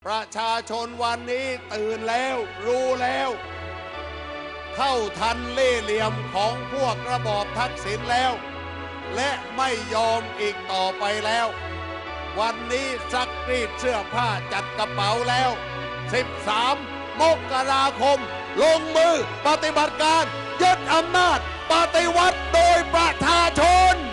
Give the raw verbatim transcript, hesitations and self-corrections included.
ประชาชนวันนี้ตื่นแล้วรู้แล้วเท่าทันเล่ห์เหลี่ยมของพวกระบอบทักษิณแล้วและไม่ยอมอีกต่อไปแล้ววันนี้ซักรีดเสื้อผ้าจัดกระเป๋าแล้วสิบสามมกราคมลงมือปฏิบัติการยึดอำนาจปฏิวัติโดยประชาชน